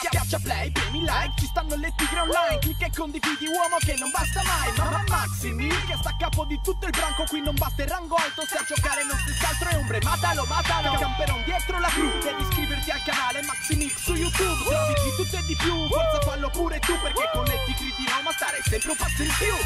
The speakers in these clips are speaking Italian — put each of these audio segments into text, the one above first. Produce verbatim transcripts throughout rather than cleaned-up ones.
Schiaccia play, premi like, ci stanno le tigre online. Clicca e condividi, uomo che non basta mai. Ma Maximil che sta a capo di tutto il branco. Qui non basta il rango alto, se a giocare non si scaltro e ombre. Matalo, matalo, camperon dietro la cru. Devi iscriverti al canale Maximil su YouTube. Trovi di tutto e di più, forza fallo pure tu. Perché con le tigre di Roma starei sempre un passo in più.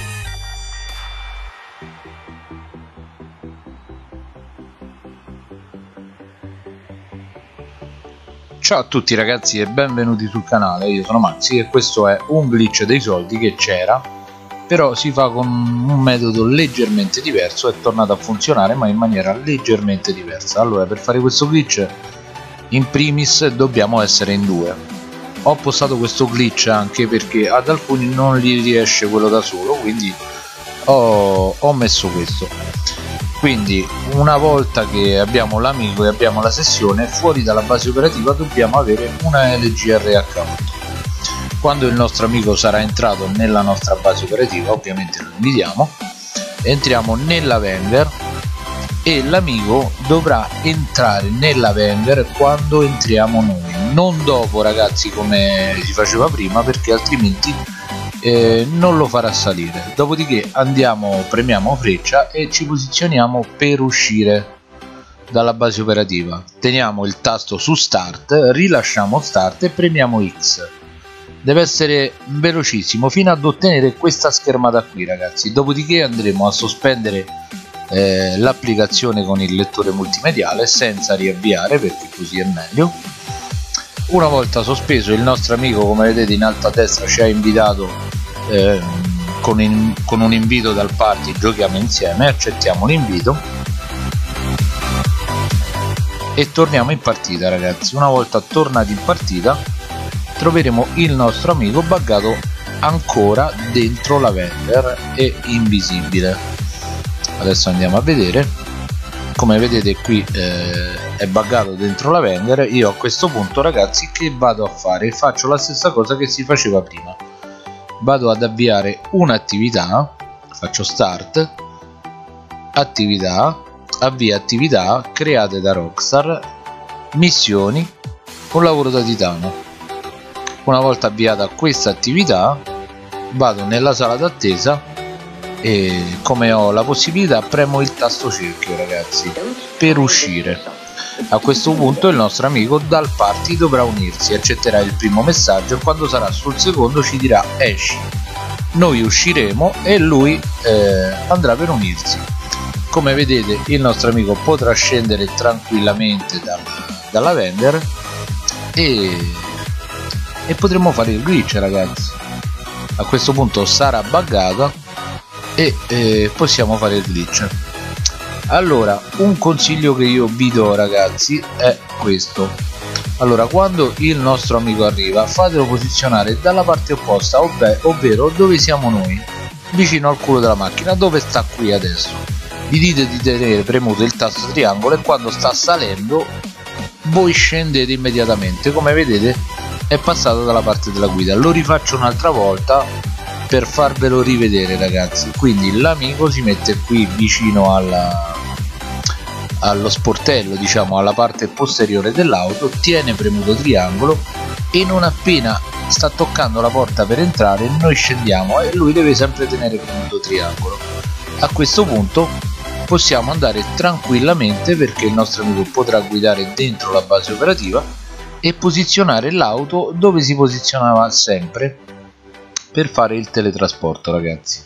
Ciao a tutti ragazzi e benvenuti sul canale, io sono Maxi e questo è un glitch dei soldi che c'era, però si fa con un metodo leggermente diverso, è tornato a funzionare ma in maniera leggermente diversa. Allora, per fare questo glitch in primis dobbiamo essere in due. Ho postato questo glitch anche perché ad alcuni non gli riesce quello da solo, quindi ho, ho messo questo. Quindi una volta che abbiamo l'amico e abbiamo la sessione, fuori dalla base operativa dobbiamo avere una L G R account. Quando il nostro amico sarà entrato nella nostra base operativa, ovviamente lo invitiamo, entriamo nella Wenger e l'amico dovrà entrare nella Wenger quando entriamo noi, non dopo ragazzi come si faceva prima, perché altrimenti Eh, non lo farà salire. Dopodiché andiamo, premiamo freccia e ci posizioniamo per uscire dalla base operativa. Teniamo il tasto su start, rilasciamo start e premiamo X. Deve essere velocissimo fino ad ottenere questa schermata qui ragazzi. Dopodiché andremo a sospendere eh, l'applicazione con il lettore multimediale senza riavviare, perché così è meglio. Una volta sospeso, il nostro amico, come vedete in alto a destra, ci ha invitato eh, con, in, con un invito dal party, giochiamo insieme, accettiamo l'invito e torniamo in partita ragazzi. Una volta tornati in partita troveremo il nostro amico buggato ancora dentro la Wenger e invisibile. Adesso andiamo a vedere. Come vedete qui eh, è buggato dentro la Wenger. Io a questo punto ragazzi che vado a fare? Faccio la stessa cosa che si faceva prima, vado ad avviare un'attività, faccio start, attività, avvia attività create da Rockstar, missioni, un lavoro da titano. Una volta avviata questa attività vado nella sala d'attesa e come ho la possibilità premo il tasto cerchio ragazzi per uscire. A questo punto il nostro amico dal party dovrà unirsi, accetterà il primo messaggio e quando sarà sul secondo ci dirà esci. Noi usciremo e lui eh, andrà per unirsi. Come vedete il nostro amico potrà scendere tranquillamente dal, dalla Wenger e, e potremo fare il glitch ragazzi. A questo punto sarà buggata e eh, possiamo fare il glitch. Allora, un consiglio che io vi do ragazzi è questo. Allora, quando il nostro amico arriva, fatelo posizionare dalla parte opposta, ovve ovvero dove siamo noi, vicino al culo della macchina, dove sta qui adesso. Gli dite di tenere premuto il tasto triangolo e quando sta salendo voi scendete immediatamente. Come vedete è passato dalla parte della guida. Lo rifaccio un'altra volta per farvelo rivedere ragazzi. Quindi l'amico si mette qui vicino alla, allo sportello, diciamo alla parte posteriore dell'auto, tiene premuto triangolo e non appena sta toccando la porta per entrare noi scendiamo e lui deve sempre tenere premuto triangolo. A questo punto possiamo andare tranquillamente perché il nostro amico potrà guidare dentro la base operativa e posizionare l'auto dove si posizionava sempre per fare il teletrasporto ragazzi.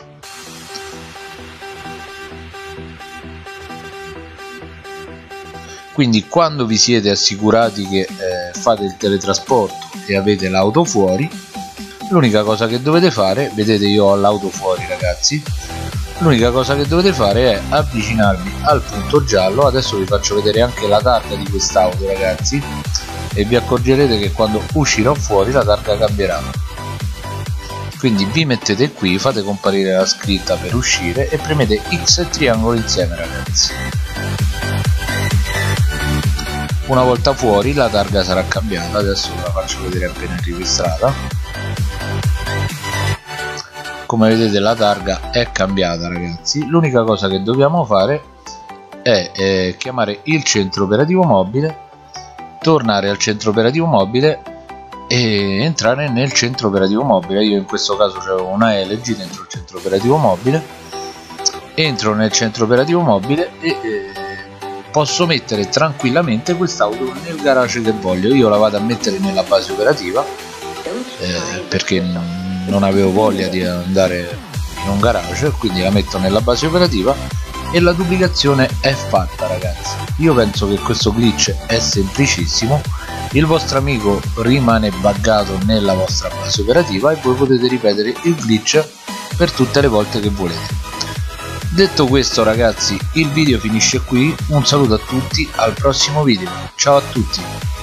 Quindi quando vi siete assicurati che eh, fate il teletrasporto e avete l'auto fuori, l'unica cosa che dovete fare, vedete io ho l'auto fuori ragazzi, l'unica cosa che dovete fare è avvicinarvi al punto giallo. Adesso vi faccio vedere anche la targa di quest'auto ragazzi e vi accorgerete che quando uscirò fuori la targa cambierà. Quindi vi mettete qui, fate comparire la scritta per uscire e premete X e triangolo insieme ragazzi. Una volta fuori la targa sarà cambiata, adesso ve la faccio vedere appena arrivi in strada. Come vedete la targa è cambiata ragazzi. L'unica cosa che dobbiamo fare è eh, chiamare il centro operativo mobile, tornare al centro operativo mobile e entrare nel centro operativo mobile. Io in questo caso c'avevo una L G dentro il centro operativo mobile. Entro nel centro operativo mobile e eh, posso mettere tranquillamente quest'auto nel garage che voglio. Io la vado a mettere nella base operativa eh, perché non avevo voglia di andare in un garage, quindi la metto nella base operativa e la duplicazione è fatta, ragazzi. Io penso che questo glitch è semplicissimo, il vostro amico rimane buggato nella vostra base operativa e voi potete ripetere il glitch per tutte le volte che volete. Detto questo, ragazzi, il video finisce qui. Un saluto a tutti, al prossimo video, ciao a tutti.